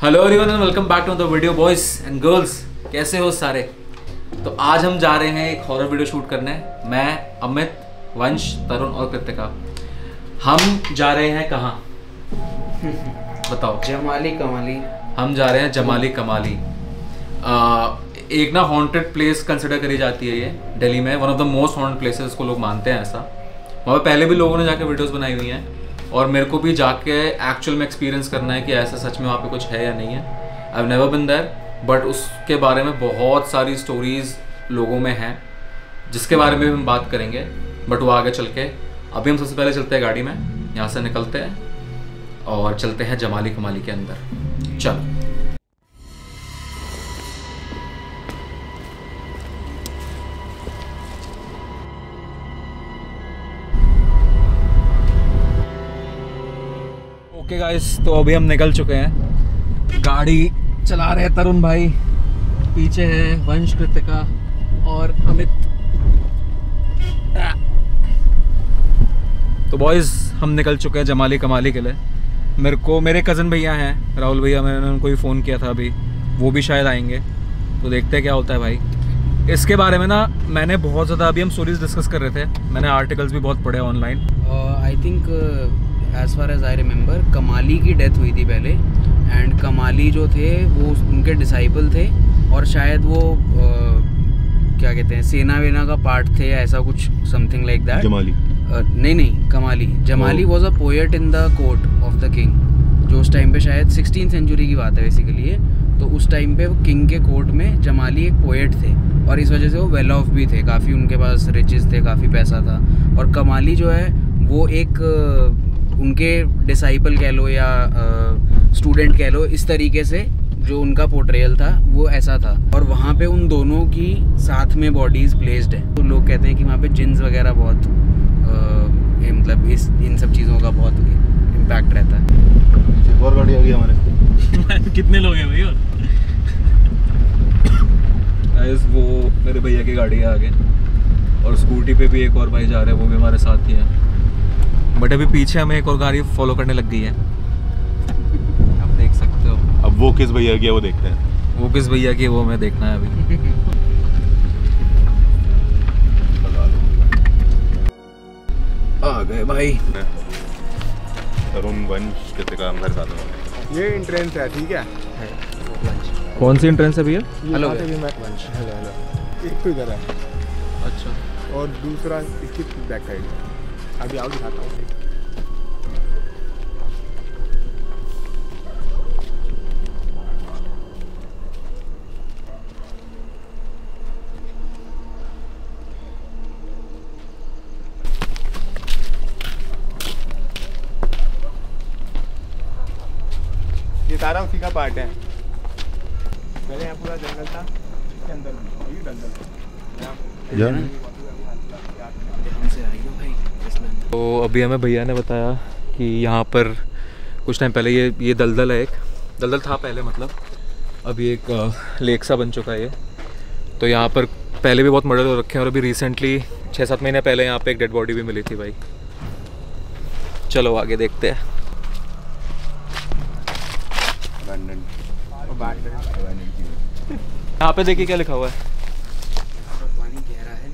Hello everyone and welcome back to the video boys and girls. कैसे हो सारे? तो आज हम जा रहे हैं एक हॉरर वीडियो शूट करने। मैं, अमित, वंश, तरुण और कृतिका। हम जा रहे हैं कहाँ बताओ? जमाली कमाली। हम जा रहे हैं जमाली कमाली। एक ना हॉन्टेड प्लेस कंसिडर करी जाती है ये दिल्ली में। One of the most haunted places को लोग मानते हैं ऐसा। वहाँ पे पहले भी लोगों ने जाके वीडियोस बनाई हुई हैं और मेरे को भी जाके एक्चुअल में एक्सपीरियंस करना है कि ऐसा सच में वहाँ पे कुछ है या नहीं है। I have never been there, but उसके बारे में बहुत सारी स्टोरीज़ लोगों में हैं जिसके बारे में भी हम बात करेंगे। बट वो आगे चल के, अभी हम सबसे पहले चलते हैं गाड़ी में, यहाँ से निकलते हैं और चलते हैं जमाली कमाली के अंदर। चलो। ओके गाइस, तो अभी हम निकल चुके हैं। गाड़ी चला रहे हैं तरुण भाई, पीछे है वंश, कृतिका और अमित। तो बॉयज़ हम निकल चुके हैं जमाली कमाली के लिए। मेरे कज़न भैया हैं, राहुल भैया, मैंने उनको भी फ़ोन किया था अभी, वो भी शायद आएंगे। तो देखते हैं क्या होता है भाई। इसके बारे में ना मैंने बहुत ज़्यादा, अभी हम स्टोरीज डिस्कस कर रहे थे, मैंने आर्टिकल्स भी बहुत पढ़े online. I think as far as I remember Kamali की डेथ हुई थी पहले, एंड कमाली जो थे वो उनके डिसाइपल थे और शायद वो क्या कहते हैं, सेना वेना का पार्ट थे या ऐसा कुछ, समथिंग लाइक दैट। जमाली नहीं Kamali. Jamali was a poet in the court of the king, जो उस टाइम पे शायद 16th सेंचुरी की बात है बेसिकली ये। तो उस टाइम पे वो किंग के कोर्ट में जमाली एक पोएट थे और इस वजह से वो वेल ऑफ भी थे, काफ़ी उनके पास रिचेस थे, काफ़ी पैसा था। और कमाली जो है वो एक उनके डिसाइपल कह लो या स्टूडेंट कह लो, इस तरीके से जो उनका पोर्ट्रेयल था वो ऐसा था। और वहाँ पे उन दोनों की साथ में बॉडीज़ प्लेस्ड है। तो लोग कहते हैं कि वहाँ पे जिन्स वगैरह बहुत मतलब इन सब चीज़ों का बहुत इम्पैक्ट रहता है। और गाड़ी आ गई हमारे। कितने लोग हैं भाई? और वो मेरे भैया की गाड़ी है आगे, और स्कूटी पे भी एक और भाई जा रहे हैं, वो भी हमारे साथ ही है। बट अभी पीछे हमें एक और गाड़ी फॉलो करने लग गई है, आप देख सकते हो। अब वो किस भैया की है वो देखते हैं। वो किस भैया की है वो हमें देखना है अभी। आ गए भाई। तरुण, वंश, कृतिका हमारे साथ में। ये एंट्रेंस है, ठीक है। कौन सी एंट्रेंस है भैया? हेलो वंश, हेलो। एक तो इधर है। अच्छा। और दूसरा इसकी बैक साइड है। अभी आओ दिखाता हूँ। ये सारा उसी का पार्ट है। पहले यहाँ पूरा जंगल था, इसके अंदर भी जंगल था। तो अभी हमें भैया ने बताया कि यहाँ पर कुछ टाइम पहले ये दलदल है, एक दलदल था पहले, मतलब अभी एक लेक सा बन चुका है ये। तो यहाँ पर पहले भी बहुत मर्डर हो रखे हैं और अभी रिसेंटली 6-7 महीने पहले यहाँ पे एक डेड बॉडी भी मिली थी भाई। चलो आगे देखते हैं। यहाँ पे देखिए क्या लिखा हुआ है। पानी गहरा है,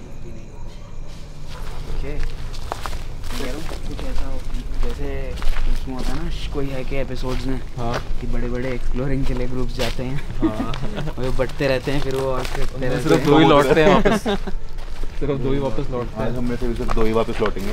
कुछ ऐसा जैसे उसमें होता है ना, कोई है के एपिसोड्स में, हाँ, कि बड़े बड़े एक्सप्लोरिंग के लिए ग्रुप्स जाते हैं। हाँ। वो बढ़ते रहते हैं, फिर वो और सिर्फ 2 ही लौटते हैं वापस। सिर्फ 2 ही वापस लौटते हैं। आज हम में से सिर्फ 2 ही वापस लौटेंगे।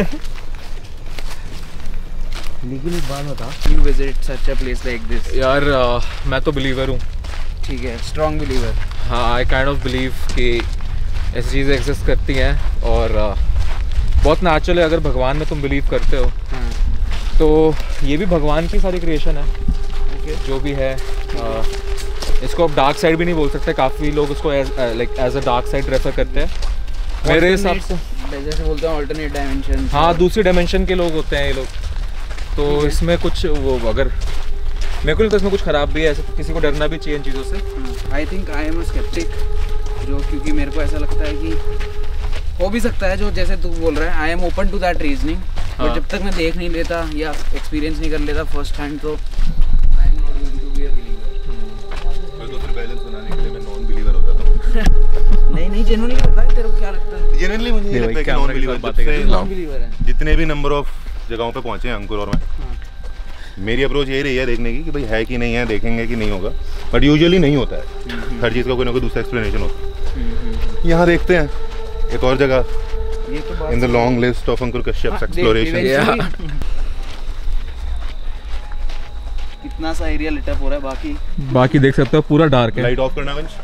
लेकिन एक बात बता, you visit such a place like this? यार मैं तो बिलीवर हूँ। ठीक है, स्ट्रॉन्ग बिलीवर। हाँ, आई काइंड ऑफ बिलीव कि ऐसी चीज़ें एग्जिस्ट करती हैं और बहुत नेचुरल है। अगर भगवान में तुम बिलीव करते हो, हाँ। तो ये भी भगवान की सारी क्रिएशन है। जो भी है, इसको आप डार्क साइड भी नहीं बोल सकते। काफ़ी लोग उसको as a dark side refer करते हैं मेरे हिसाब से। जैसे बोलते हैं ऑल्टरनेट डायमेंशन। हाँ, दूसरी डायमेंशन के लोग होते हैं ये लोग। तो इसमें कुछ वो, अगर मेरे को लगता है इसमें कुछ ख़राब भी है, ऐसे तो किसी को डरना भी चाहिए इन चीज़ों से। I think I am a sceptic, जो क्योंकि मेरे को ऐसा लगता है कि हो भी सकता है, जो जैसे तू बोल रहा है, I am open to that reasoning. But जब तक मैं देख नहीं लेता या एक्सपीरियंस नहीं कर लेता फर्स्ट हैंड, तो I am not going to be genuinely होता है, तेरे को क्या लगता है? जेन्युइनली मुझे ये लगता है कि नॉन बिलीवर नॉन बिलीवर है। जितने भी नंबर ऑफ जगहों पे पहुंचे हैं अंकुर और मैं, मेरी अप्रोच यही रही है देखने की कि भाई है कि नहीं है, देखेंगे कि नहीं होगा, बट यूजुअली नहीं होता है। हर चीज़ का कोई ना कोई दूसरा एक्सप्लेनेशन होता है। यहाँ देखते हैं एक और जगह in the long list of Ankur Kashyap exploration. कितना सा एरिया लिट अप हो रहा है, बाकी देख सकते हो पूरा डार्क है। लाइट ऑफ करना वंश,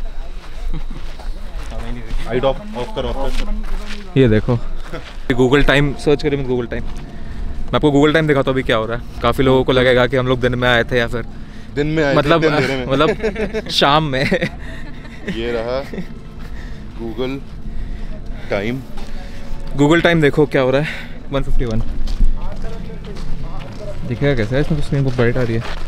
लाइट ऑफ कर। ये देखो गूगल टाइम सर्च करें, गूगल टाइम। मैं आपको गूगल टाइम दिखाता हूँ अभी क्या हो रहा है। काफ़ी लोगों को लगेगा कि हम लोग दिन में आए थे या फिर दिन में आए थे, मतलब दिन अंधेरे में। मतलब शाम में। ये रहा गूगल टाइम। गूगल टाइम देखो क्या हो रहा है, 151 दिखेगा कैसे है इसमें? तो स्क्रीन बहुत ब्राइट आ रही है।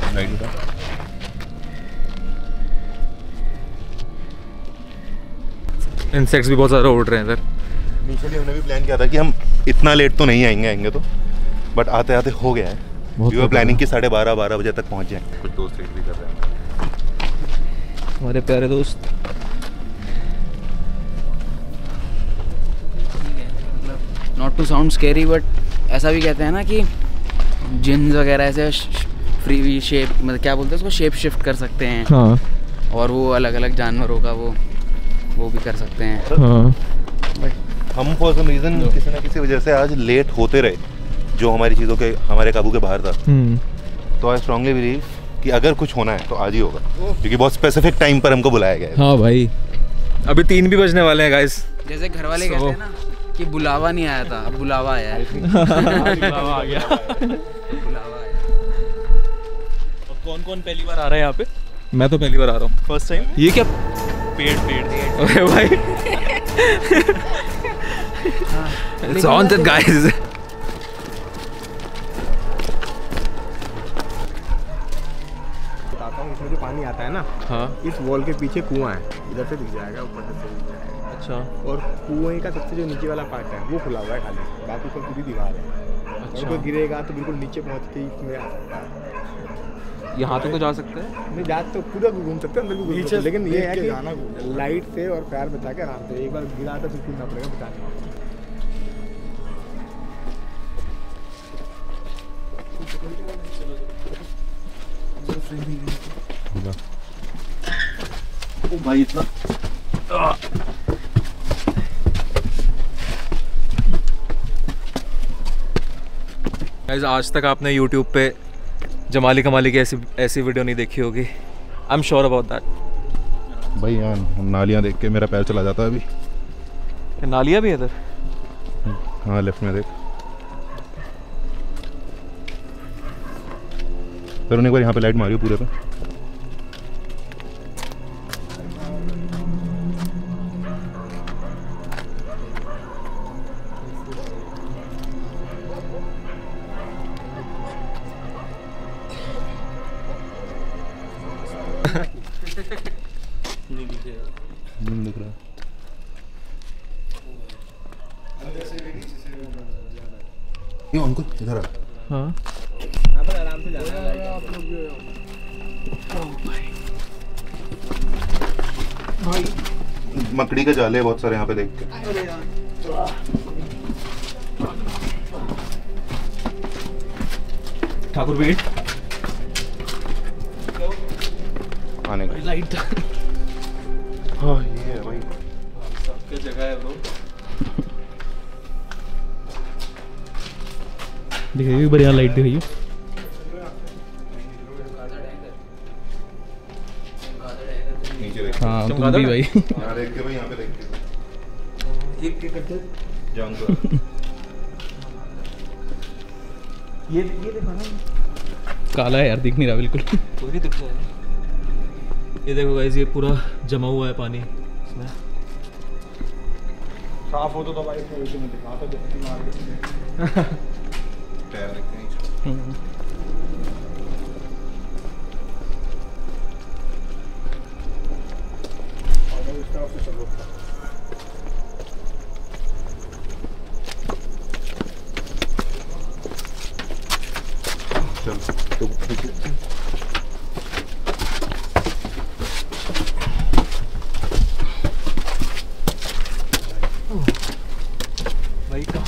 इंसेक्ट्स भी बहुत ज़्यादा उड़ रहे हैं इधर। इनिशियली हमने भी प्लान किया था कि हम इतना लेट तो नहीं आएंगे तो, बट आते आते हो गया है। वी वर प्लानिंग कि 12:30 बजे तक पहुंच जाएं। कुछ दोस्त वेट भी कर रहे हैं, हमारे प्यारे दोस्त। Not to sound scary but ऐसा भी कहते हैं ना कि जिन्स वगैरह ऐसे फ्री शेप, मतलब क्या बोलते हैं उसको, शेप शिफ्ट कर सकते हैं। हाँ और वो अलग अलग जानवरों का वो भी कर सकते हैं। हाँ। हम फॉर सम रीजन किसी ना किसी वजह से आज लेट होते रहे, जो हमारी चीज़ों के हमारे काबू के बाहर था। तो आई स्ट्रांगली बिलीव कि अगर कुछ होना है तो आज ही होगा, क्योंकि बहुत स्पेसिफिक टाइम पर हमको बुलाया गया है। हाँ भाई, अभी 3 भी बजने वाले हैं गाइस। जैसे घर वाले कहते हैं ना कि बुलावा नहीं आया था, अब बुलावा आया है। बुलावा आ गया। बुलावा आया। और कौन कौन पहली बार आ रहा है यहाँ पे? मैं तो पहली बार आ रहा हूँ। First time? ये क्या पेड़ अरे भाई, इट्स हॉन्टेड गाइस। बताता हूँ, इसमें जो पानी आता है ना, हाँ इस वॉल के पीछे कुआं है, इधर से दिख जाएगा, ऊपर से दिख जाएगा। अच्छा। और कुएं का सबसे जो नीचे वाला पार्ट है वो खुला हुआ है खाली, बाकी ऊपर पूरी दीवार है। अच्छा। और कोई गिरेगा तो बिल्कुल नीचे पहुँच के इसमें आ सकता है। यहाँ तक तो जा सकते हैं? नहीं जा तो पूरा घूम सकते हैं, अंदर भी घूम सकते हैं, लेकिन ये है कि लाइट से और पैर बचा के आराम से, एक बार गिरा तो फिर कूदना पड़ेगा बचाने। ओ भाई इतना गाइस, आज तक आपने YouTube पे जमाली कमाली की ऐसी वीडियो नहीं देखी होगी। I am sure about that. भाई यार, नालियाँ देख के मेरा पैर चला जाता है अभी। नालियाँ भी है इधर? हाँ लेफ्ट में देख। तरुण एक बार यहाँ पे लाइट मारियो पूरे पे। नहीं दिख रहा। ये अंकुर इधर आ। हाँ यहाँ पर आराम से जाना है आप लोग। मकड़ी के जाले बहुत सारे यहाँ पे देख के। ठाकुर वेट आने का। लाइट हाँ ये है भाई। सबके जगह है ब्रो। दिखाइए एक बार यहाँ लाइट दिखाइए। नीचे देख। हाँ तुम भी भाई। यहाँ देख के भाई, यहाँ पे देख के। ये क्या करते हैं? जो अंकुर ये देखो ना, काला है यार, दिख नहीं रहा बिल्कुल। कोई नहीं दिख रहा है। ये देखो गाइस, ये पूरा जमा हुआ है पानी इसमें। साफ हो तो भाई इसमें दिखा तो जल्दी मार के पैर देखते हैं। चल तो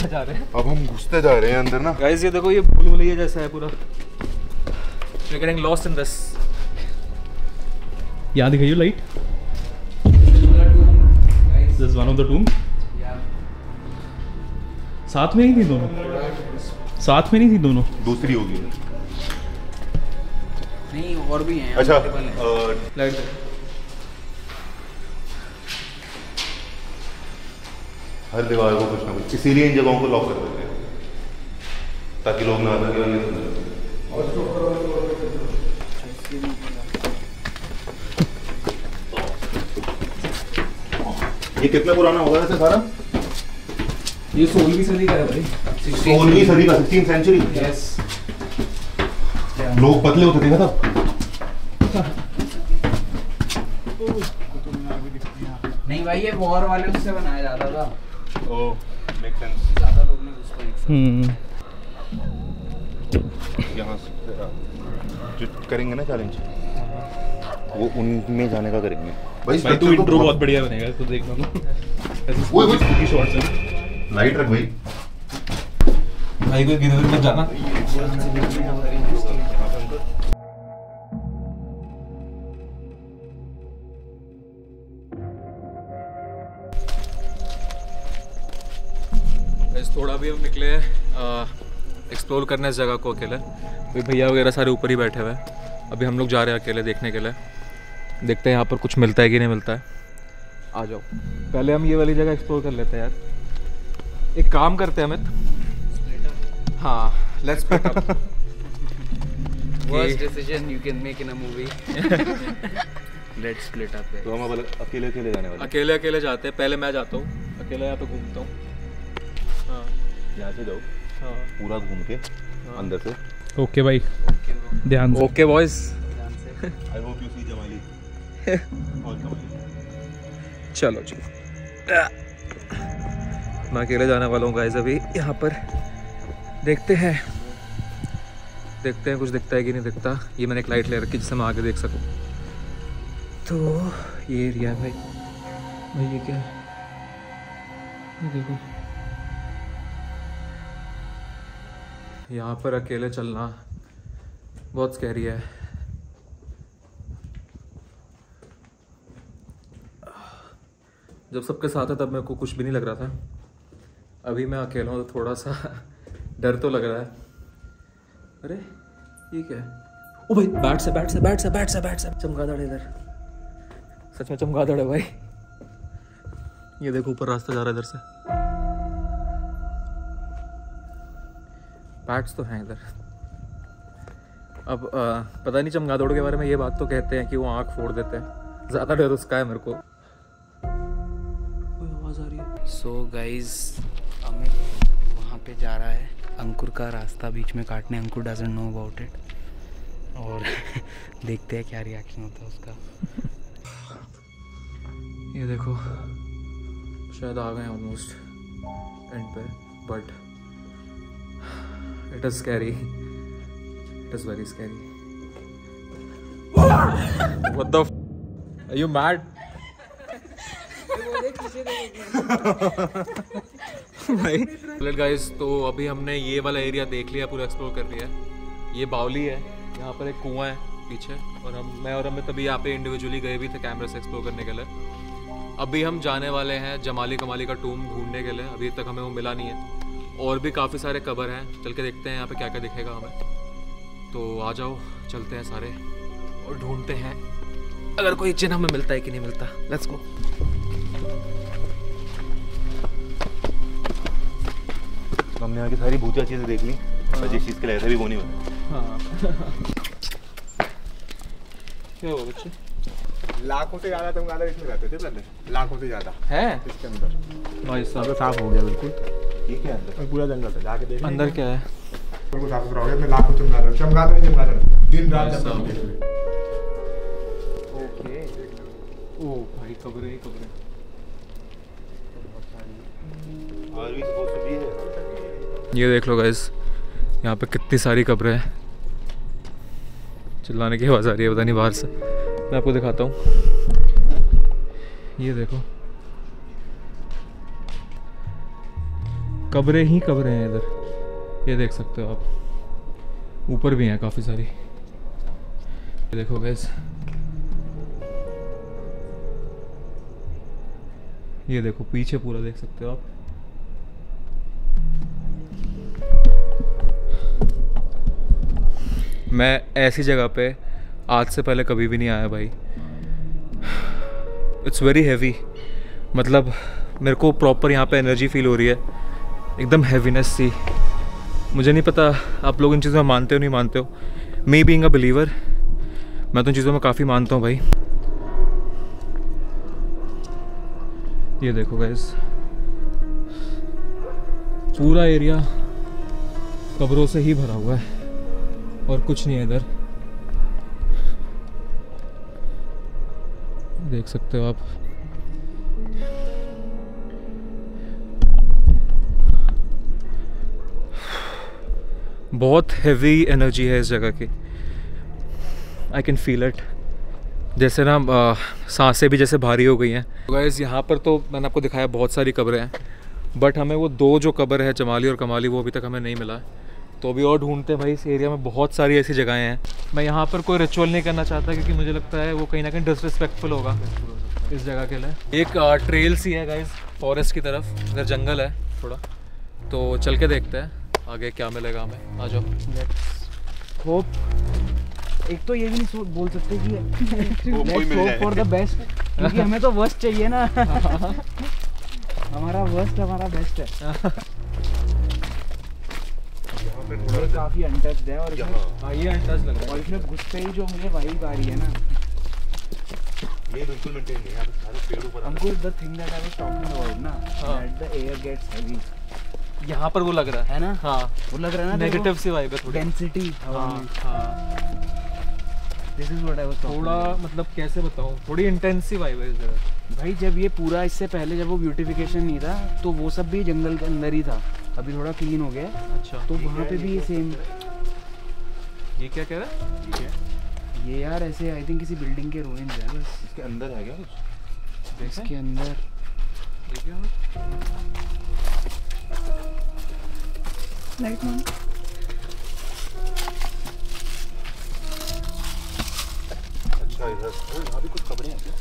कहाँ जा रहे हैं? अब हम घुसते जा रहे हैं अंदर ना। गाइस ये देखो, ये भूल भुलैया जैसा है पूरा। We're getting lost in this. यहाँ दिखाइए light. This is one of the tomb. साथ में नहीं थी दोनों? साथ में नहीं थी दोनों? दूसरी होगी। नहीं और भी हैं। अच्छा लाइट हर दीवार को कुछ ना कुछ, इसीलिए इन जगहों को लॉक कर देते हैं ताकि लोग ना आ सके और ये सुन। ये कितना पुराना होगा वैसे सारा? ये 16वीं सदी का है भाई। 16वीं सदी का, 16th सेंचुरी। यस। लोग पतले होते थे ना तब। नहीं भाई, ये वॉर वाले उससे बनाया जाता था। Oh, make sense. ज्यादा लोग ने उसको एक यहाँ जो करेंगे ना चैलेंज, वो उनमें जाने का करेंगे। भाई तू इंट्रो बहुत बढ़िया बनेगा, तो देखना तो वो स्पूकी शॉट्स हैं। लाइट रख भाई। भाई को इधर मत जाना। थोड़ा भी हम निकले एक्सप्लोर करने इस जगह को अकेले। भाई भैया वगैरह सारे ऊपर ही बैठे हुए हैं। अभी हम लोग जा रहे हैं अकेले देखने के लिए। देखते हैं यहाँ पर कुछ मिलता है कि नहीं मिलता है। आ जाओ, पहले हम ये वाली जगह एक्सप्लोर कर लेते हैं यार। एक काम करते हैं अमित। हाँ, let's split up. Worst decision you can make in a movie. Let's split up. तो हम अब अकेले अकेले जाने वाले। अकेले अकेले जाते हैं। पहले मैं जाता हूँ अकेला, यहाँ पे घूमता हूँ। हाँ, यहाँ से जाओ, हाँ, पूरा घूम के अंदर से। ओके भाई, ध्यान से। Okay boys. I hope you see Jamali और कमाली। चलो चलो, मैं अकेले जाने वाला हूँ गाइस अभी। यहाँ पर देखते हैं कुछ दिखता है कि नहीं दिखता। ये मैंने एक लाइट ले रखी जिससे मैं आगे देख सकूँ। तो ये एरिया है भाई। ये क्या है? ये देखो, यहाँ पर अकेले चलना बहुत स्कैरी है। जब सबके साथ है तब मेरे को कुछ भी नहीं लग रहा था। अभी मैं अकेला हूँ तो थोड़ा सा डर तो लग रहा है। अरे ये क्या है? ओ भाई, बैट से चमगादड़ इधर। सच में चमगादड़ है भाई। ये देखो ऊपर रास्ता जा रहा है इधर से। बैट्स तो हैं इधर। अब पता नहीं चमगादड़ के बारे में ये बात तो कहते हैं कि वो आँख फोड़ देते हैं। ज़्यादा डर उसका है मेरे को। कोई आवाज़ आ रही है। So guys, अमित वहाँ पे जा रहा है अंकुर का रास्ता बीच में काटने। Ankur doesn't know about it. और देखते हैं क्या रिएक्शन होता है उसका। ये देखो, शायद आ गए ऑलमोस्ट एंड पे, but it is scary. It is very scary. What the are you mad? भाई गाइस, तो अभी हमने ये वाला एरिया देख लिया, पूरा एक्सप्लोर कर लिया। ये बावली है, यहाँ पर एक कुआं है पीछे, और मैं और अमित अभी यहाँ पे इंडिविजुअली गए भी थे कैमरे से एक्सप्लोर करने के लिए। अभी हम जाने वाले हैं जमाली कमाली का टूम ढूंढने के लिए। अभी तक हमें वो मिला नहीं है। और भी काफ़ी सारे कबर हैं, चल के देखते हैं यहाँ पे क्या क्या दिखेगा हमें। तो आ जाओ, चलते हैं सारे और ढूंढते हैं अगर कोई चिन्ह हमें मिलता है कि नहीं मिलता। Let's go. हमने यहाँ की सारी भूतिया चीज़ें देख ली, जिस चीज़ के लिए ऐसे भी वो नहीं बना। हाँ। क्या हुआ बच्चे? लाखों से ज्यादा चमगादड़ इसमें रहते थे पहले, लाखों से ज्यादा है इसके अंदर। भाई साहब, साफ हो गया बिल्कुल। ये क्या है? पूरा जंगल था, जाके देख अंदर क्या है? बिल्कुल साफ सुथरा हो गया। इसमें लाखों चमगादड़ दिन रात जब तक देख रहे। ओके। ओ भाई, कब्रें ही कब्रें। और भी बहुत सी है। ये देख लो गाइस, यहाँ पे कितनी सारी कब्रें हैं। चिल्लाने की आवाज़ आ रही है, पता नहीं बाहर से। मैं आपको दिखाता हूँ, ये देखो। कब्रें ही कब्रें हैं इधर, ये देख सकते हो आप। ऊपर भी हैं काफ़ी सारी, ये देखो गाइस, ये देखो पीछे पूरा देख सकते हो आप। मैं ऐसी जगह पे आज से पहले कभी भी नहीं आया भाई। इट्स वेरी हैवी, मतलब मेरे को प्रॉपर यहाँ पे एनर्जी फील हो रही है, एकदम हैवीनेस सी। मुझे नहीं पता आप लोग इन चीज़ों में मानते हो नहीं मानते हो। मी बीइंग अ बिलीवर, मैं तो इन चीज़ों में काफ़ी मानता हूँ भाई। ये देखो गाइस, पूरा एरिया कब्रों से ही भरा हुआ है और कुछ नहीं है इधर, देख सकते हो आप। बहुत हैवी एनर्जी है इस जगह की, आई कैन फील इट। जैसे ना सांसें भी जैसे भारी हो गई हैं। गाइस यहाँ पर तो मैंने आपको दिखाया बहुत सारी कब्रें हैं, बट हमें वो दो जो कब्र है जमाली और कमाली, वो अभी तक हमें नहीं मिला है। तो अभी और ढूंढते हैं भाई। इस एरिया में बहुत सारी ऐसी जगहें हैं। मैं यहाँ पर कोई रिचुअल नहीं करना चाहता क्योंकि मुझे लगता है वो कहीं ना कहीं डिसरिस्पेक्टफुल होगा इस जगह के लिए। एक ट्रेल सी है गाइस फॉरेस्ट की तरफ, इधर जंगल है थोड़ा, तो चल के देखते हैं आगे क्या मिलेगा हमें। आ जाओ। होप, एक तो ये भी नहीं बोल सकते कि let's hope for the best, क्योंकि हमें तो वर्स्ट चाहिए ना। हमारा वर्स्ट हमारा बेस्ट है। ये काफी अनटच्ड है और हाँ ये अनटच्ड लग रहा है। और इसमें घुसते ही जो मुझे वाइब आ रही है ना, ये बिल्कुल मेंटेन नहीं है, यहाँ पे सारे पेड़ ऊपर। हमको the thing that I was talking about ना, that the air gets heavy, यहाँ पर वो लग रहा है ना। हाँ वो लग रहा है ना, नेगेटिव सी वाइब है थोड़ी, डेंसिटी हवा में। This is what I was talking. थोड़ा मतलब कैसे बताऊँ, थोड़ी इंटेंस सी वाइब है इस जगह। भाई जब ये पूरा, इससे पहले जब वो ब्यूटिफिकेशन नहीं था तो वो सब भी जंगल के अंदर ही था, अभी थोड़ा क्लीन हो गया है। अच्छा, तो वहाँ पे भी ये सेम। ये क्या कह रहा है? ये यार ऐसे आई थिंक किसी बिल्डिंग के रूइंस है बस। इसके अंदर है क्या कुछ? इसके अंदर लाइट मैन। अच्छा इधर यहाँ भी कुछ कब्रें हैं क्या?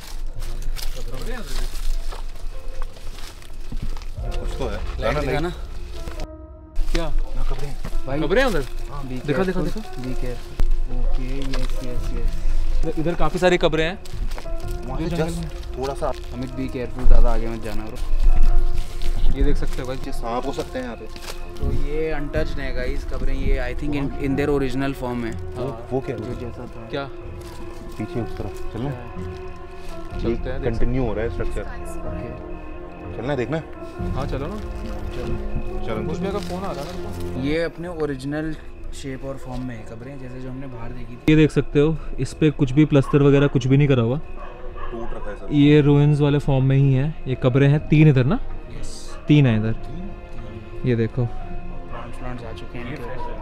कुछ तो है, लाइट दिखा ना क्या? यहाँ कब्रें हैं भाई, कब्रें हैं उधर? दिखा दिखा दिखा। Be careful. Okay, yes yes yes. इधर काफी सारी कब्रें हैं। वहाँ से जस्ट थोड़ा सा। अमित बी केयरफुल, ज़्यादा आगे मत जाना ब्रो। ये देख सकते हो भाई, ये सांप हो सकते हैं यहाँ पे। तो ये अनटच्ड है गाइस कब्रें, ये I think in their original form है। वो क्या जो है? जैसा था क्या पीछे उस तरफ चलना, चलते हैं, देख कंटिन्यू हो रहा है स्ट्रक्चर। ओके। चलना है, देखना है? हाँ चलो ना। चलो कुछ भी का फोन आ रहा है। ये अपने ओरिजिनल शेप और फॉर्म में है कब्रें, जैसे जो हमने बाहर देखी थी। ये देख सकते हो, इस पे कुछ भी प्लस्तर वगैरह कुछ भी नहीं करा हुआ, टूट रखा है सब। ये रूइंस वाले फॉर्म में ही है। ये कब्रें हैं 3 इधर ना, 3 है इधर। ये देखो, प्लांट्स आ चुके हैं इनके ऊपर।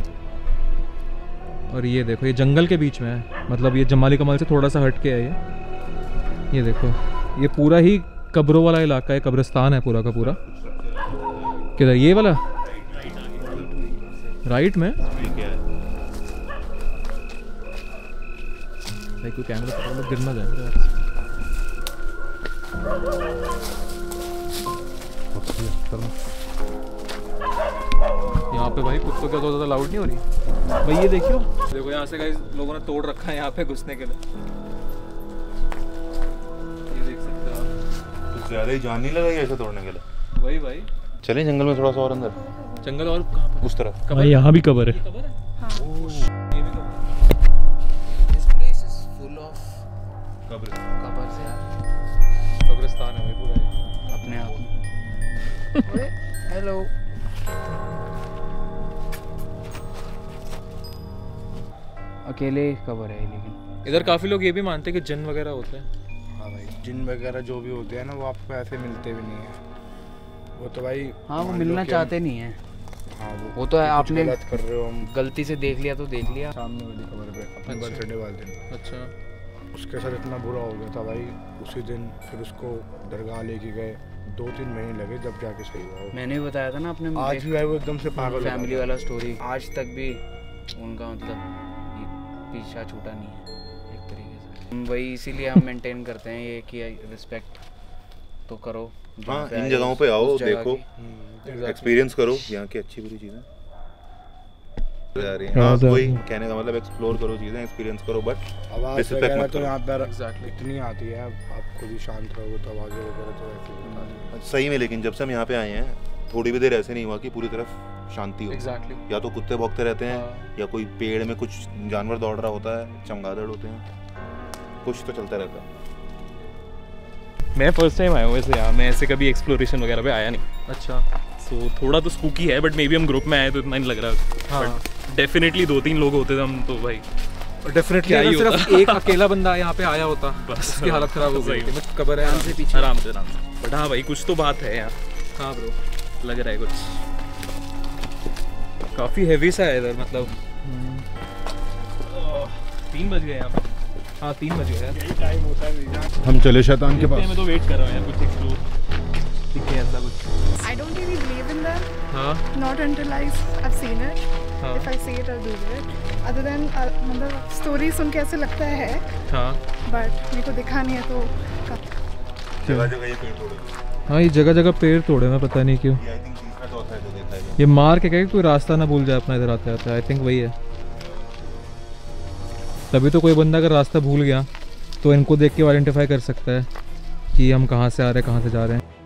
और ये देखो, ये जंगल के बीच में है, मतलब ये जमाली कमाल से थोड़ा सा हट के है ये देखो, ये पूरा ही कब्रों वाला इलाका है, कब्रिस्तान है पूरा का पूरा। किधर? ये वाला राइट में। ये क्या है? भाई कोई कैमरा पकड़ लो, गिर ना जाए। यहाँ पे भाई कुत्तों की तो ज़्यादा लाउड नहीं हो रही भाई। ये देखियो, देखो यहाँ से गाइस लोगों ने तोड़ रखा है यहाँ पे घुसने के लिए। ये देख सकते हो आप। कुछ ज़्यादा ही जान नहीं लगा ऐसे तोड़ने के लिए। वही भाई, चलें जंगल में थोड़ा सा और अंदर, जंगल और कहाँ पे? उस तरफ। भाई यहाँ भी कब्र है। हाँ। ये भी कब्र। This place is full of कब्र। कब्र्स यार, कब्रिस्तान है भाई पूरा ये। अपने आप में। हेलो। अकेले कब्र है लेकिन इधर काफी लोग ये भी मानते हैं कि जिन वगैरह होते हैं। हाँ भाई, जिन वगैरह जो भी होते हैं ना, वो आपको ऐसे मिलते भी नहीं है। वो तो भाई हाँ, वो मान लो मिलना कि चाहते नहीं है। हाँ, वो तो है, कुछ आपने गलत कर रहे हो, हम गलती से देख लिया तो देख लिया। सामने वाली खबर पे अपने अच्छा। बर्थडे वाले दिन अच्छा, उसके साथ इतना बुरा हो गया था भाई। उसी दिन फिर उसको दरगाह लेके गए, 2-3 महीने लगे जब जाके सही हुआ वो। मैंने भी बताया था ना अपने आज भी भाई वो एकदम से पागल हो फैमिली गया। वाला स्टोरी, आज तक भी उनका मतलब ये पीछा छूटा नहीं है एक तरीके से। वही इसीलिए हम मेंटेन करते हैं ये कि रिस्पेक्ट तो करो। जहाँ हाँ, पे इन आए जगहों उस- पे आओ, उस जगह देखो, की। एक्सपीरियंस करो यहाँ की अच्छी बुरी चीज़ें जा रही हैं। हाँ, हाँ, तो- वही कहने का मतलब एक्सप्लोर करो चीज़ें, एक्सपीरियंस करो, बट आवाज़ Disrespect वगैरह मत तो करो। यहाँ पर Exactly. इतनी आती है, आप खुद ही शांत रहोगे तो आवाज़ें वगैरह तो ऐसे ही बता देंगे। सही में लेकिन जब से हम यहाँ पे आए हैं थोड़ी भी देर ऐसे नहीं हुआ कि पूरी तरफ शांति हो। एग्जैक्टली। या तो कुत्ते भौंकते रहते हैं हाँ। या कोई पेड़ में कुछ जानवर दौड़ रहा होता है, चमगादड़ होते हैं, कुछ तो चलता रहता है। मैं फर्स्ट टाइम आया हूँ वैसे यहाँ, मैं ऐसे कभी एक्सप्लोरेशन वगैरह पे आया नहीं। अच्छा। सो थोड़ा तो स्पूकी है, बट मे बी हम ग्रुप में आए तो इतना नहीं लग रहा। हाँ। डेफिनेटली 2-3 लोग होते थे हम तो भाई डेफिनेटली क्या ही अगर सिर्फ होता। एक अकेला बंदा यहाँ पे आया होता बस। उसकी हालत खराब हो गई सही थी। कबर है आराम से पीछे आराम से बट हाँ भाई कुछ तो बात है यहाँ, हाँ ब्रो। लग रहा है कुछ काफ़ी हैवी सा है इधर, मतलब 3 बज गए यहाँ पे। हाँ 3 बजे है। यही टाइम होता है मेरी जान। हम चले शैतान के मैं पास। तो वेट कर रहा हूँ यार, कुछ एक्सप्लोर दिखे ऐसा कुछ। I don't really believe in them, हाँ not until I've seen it. हाँ If I see it, I'll believe it. Other than मतलब स्टोरी सुन के ऐसे लगता है, हाँ but मेरे को दिखा नहीं है तो जगह जगह ये पेड़ तोड़े, हाँ ये जगह जगह पेड़ तोड़े मैं पता नहीं क्यों। ये आई थिंक तीसरा चौथा है जो देखा है। ये मार के कहे कोई रास्ता ना भूल जाए अपना इधर आते आते, आई थिंक वही है। तभी तो कोई बंदा अगर रास्ता भूल गया तो इनको देख के आइडेंटिफाई कर सकता है कि हम कहाँ से आ रहे हैं कहाँ से जा रहे हैं।